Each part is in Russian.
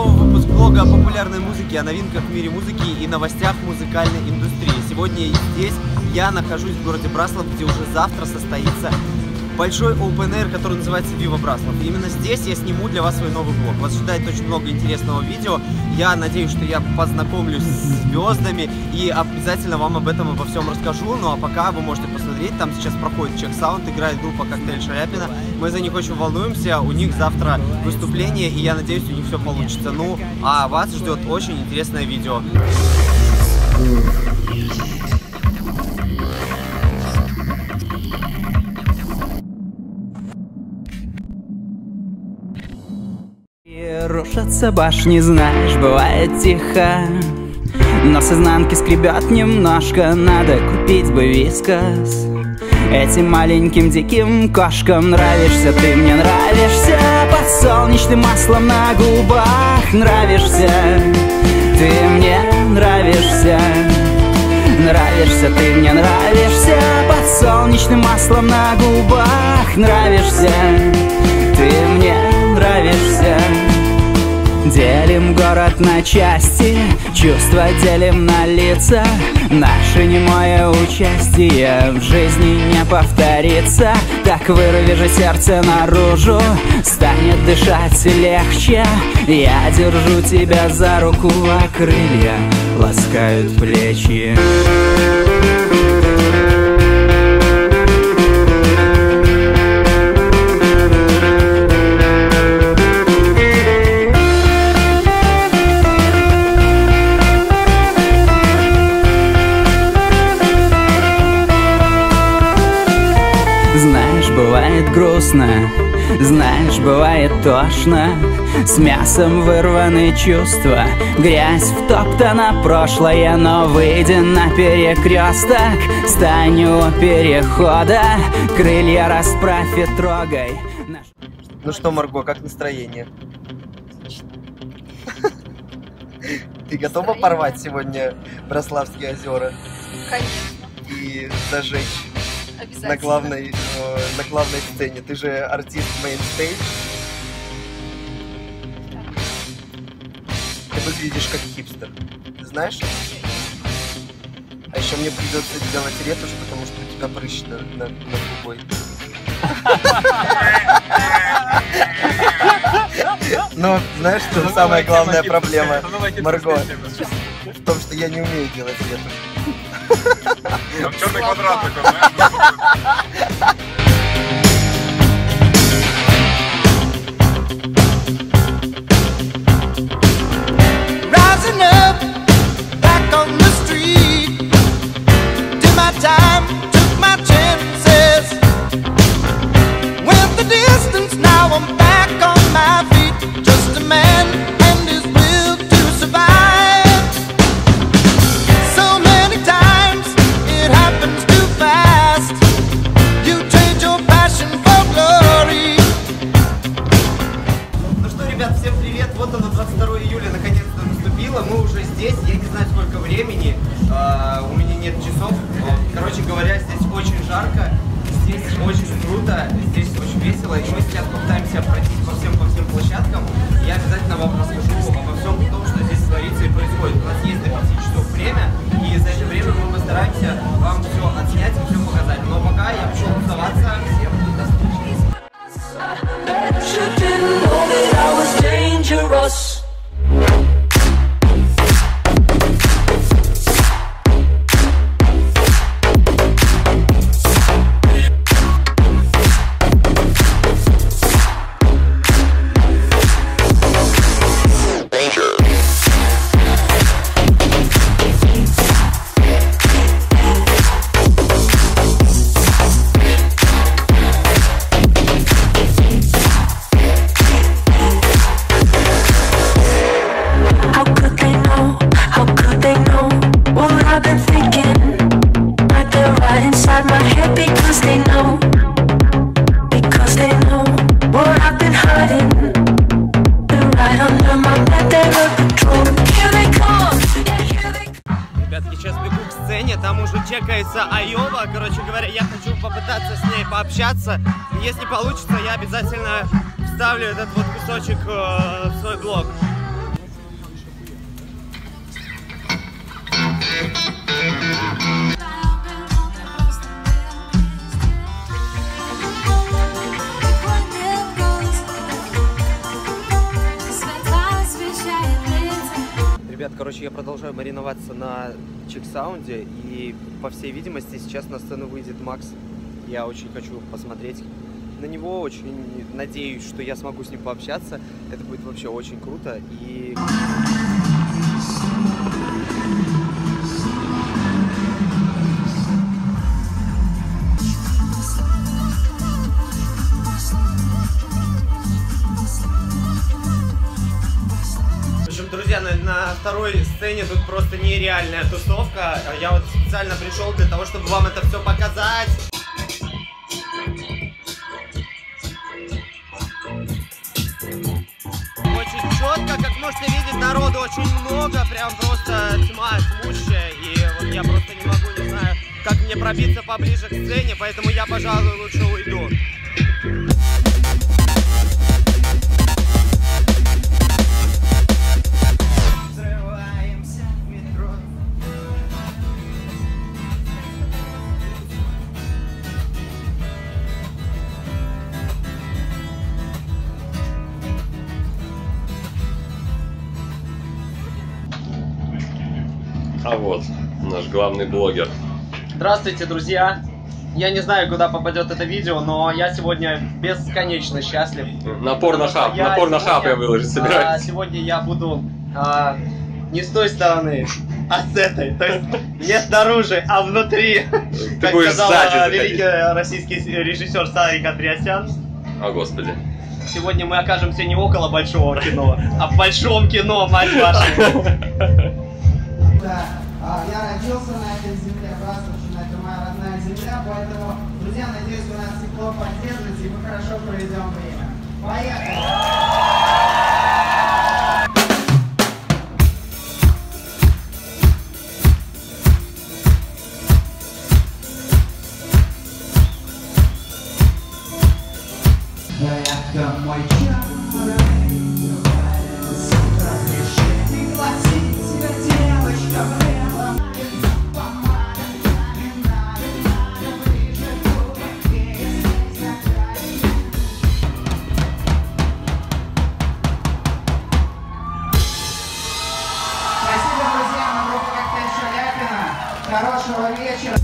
новый выпуск блога о популярной музыке, о новинках в мире музыки и новостях музыкальной индустрии. Сегодня здесь я нахожусь в городе Браслав, где уже завтра состоится большой open air, который называется Viva Браслав. И именно здесь я сниму для вас свой новый блог. Вас ждает очень много интересного видео. Я надеюсь, что я познакомлюсь с звездами и обязательно вам об этом обо всем расскажу. Ну а пока вы можете посмотреть, там сейчас проходит Check Sound, играет группа Коктейль Шаляпина. Мы за них очень волнуемся, у них завтра выступление, и я надеюсь, у них все получится. Ну, а вас ждет очень интересное видео. Рушатся башни, знаешь, бывает тихо, но с изнанки скребет немножко. Надо купить бы вискас. Этим маленьким диким кошкам нравишься, ты мне нравишься. Под солнечным маслом на губах нравишься, ты мне нравишься. Нравишься, ты мне нравишься. Под солнечным маслом на губах нравишься, ты мне нравишься. Делим город на части, чувства делим на лица. Наше немое участие в жизни не повторится. Так вырви же сердце наружу, станет дышать легче. Я держу тебя за руку, а крылья ласкают плечи. Знаешь, бывает грустно, знаешь, бывает тошно. С мясом вырваны чувства, грязь втоптана прошлое. Но выйди на перекресток, стань у перехода. Крылья расправь и трогай. Ну что, Марго, как настроение? Ты готова порвать сегодня Браславские озера? Конечно. И зажечь на главной сцене? Ты же артист мейнстейдж. Ты выглядишь как хипстер. Ты знаешь? А еще мне придется делать ретушь, потому что у тебя прыщ на губой. Но знаешь, что самая главная проблема, Марго, в том, что я не умею делать ретушь. Там черный квадрат такой, знаешь? Rising up, back on the street. Did my time, took my chances. Went the distance, now I'm back on my feet. Just a man and his will to survive. So many times it happens too fast. You trade your passion for glory. Ну что, ребят, всем привет! Вот оно, 22 июля наконец-то наступило. Мы уже здесь, я не знаю сколько времени, у меня нет часов. Короче говоря, здесь очень жарко, здесь очень круто, здесь очень весело. И мы сейчас попытаемся пройтись по всем площадкам. Я обязательно вам расскажу обо всем том, что здесь творится и происходит. У нас есть до 5 часов время, и за это время мы постараемся вам все отснять и все показать. Но пока я пошел тусоваться. Всем до встречи. Ребятки, сейчас бегу к сцене, там уже чекается Айова. Короче говоря, я хочу попытаться с ней пообщаться. Если получится, я обязательно вставлю этот вот кусочек в свой блог. Ребят, короче, я продолжаю мариноваться на чек-саунде, и, по всей видимости, сейчас на сцену выйдет Макс. Я очень хочу посмотреть на него, очень надеюсь, что я смогу с ним пообщаться. Это будет вообще очень круто. И... Друзья, на второй сцене тут просто нереальная тусовка. Я вот специально пришел для того, чтобы вам это все показать. Очень четко, как можете видеть, народу очень много, прям просто тьма тьмущая. И вот я просто не могу, не знаю, как мне пробиться поближе к сцене, поэтому я, пожалуй, лучше уйду. А вот наш главный блогер. Здравствуйте, друзья! Я не знаю, куда попадет это видео, но я сегодня бесконечно счастлив. На порнохаб я выложить собираюсь. Сегодня я буду не с той стороны, а с этой. То есть не снаружи, а внутри. Ты будешь сзади великий российский режиссер Сарик Андреасян. О, Господи. Сегодня мы окажемся не около большого кино, а в большом кино, мать вашу. Я родился на этой земле, Браславщина, это моя родная земля, поэтому, друзья, надеюсь, вы нас тепло поддержите, и мы хорошо проведем время. Поехали! Это мой час, разреши пригласить тебя, девочка, в лето. Спасибо, друзья, на группу «Коктейль Шаляпина». Хорошего вечера.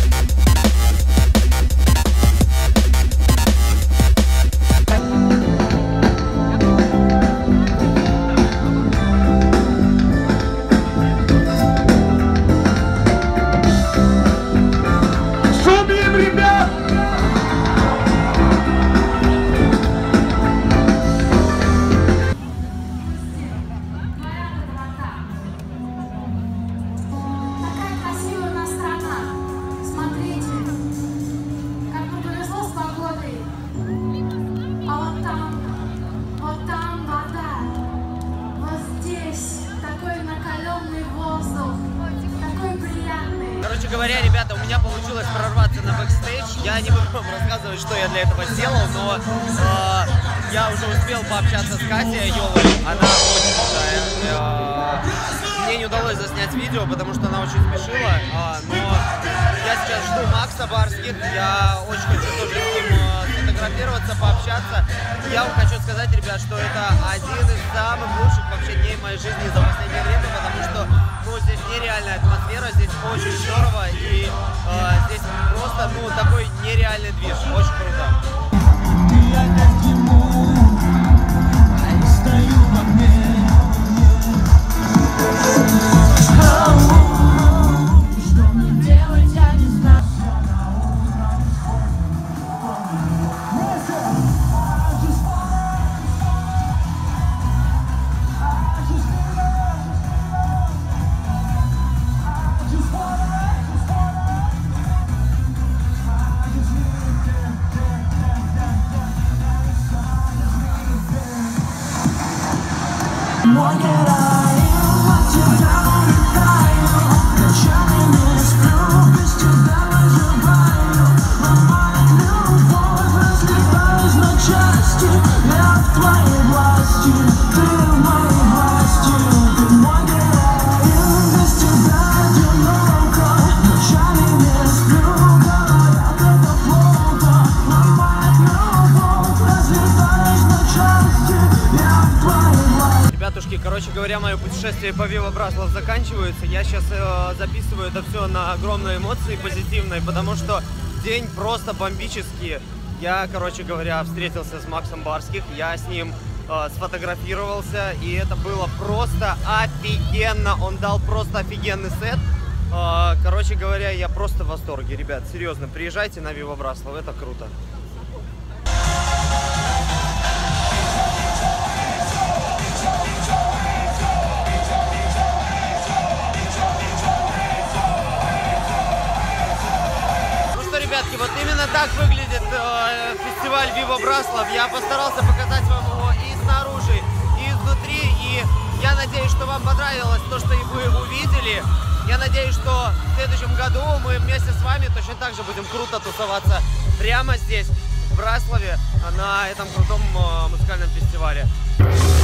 Короче говоря, ребята, у меня получилось прорваться на бэкстейдж. Я не буду вам рассказывать, что я для этого сделал, но я уже успел пообщаться с Катей Йовой. Она очень крутая. Мне не удалось заснять видео, потому что она очень спешила. Но я сейчас жду Макса Барских. Я очень хочу тоже с ним сфотографироваться, пообщаться. Я вам хочу сказать, ребят, что это один из самых лучших вообще дней в моей жизни за последнее время, потому что здесь нереальная атмосфера, здесь очень здорово, и здесь просто, такой нереальный движ, очень круто. Короче говоря, мое путешествие по Viva Браслав заканчивается. Я сейчас записываю это все на огромные эмоции позитивные, потому что день просто бомбический. Я, короче говоря, встретился с Максом Барских, я с ним сфотографировался, и это было просто офигенно. Он дал просто офигенный сет. Короче говоря, я просто в восторге, ребят. Серьезно, приезжайте на Viva Браслав, это круто. Ребятки, вот именно так выглядит фестиваль Viva Браслав. Я постарался показать вам его и снаружи, и изнутри. И я надеюсь, что вам понравилось то, что вы увидели. Я надеюсь, что в следующем году мы вместе с вами точно так же будем круто тусоваться прямо здесь, в Браславе, на этом крутом музыкальном фестивале.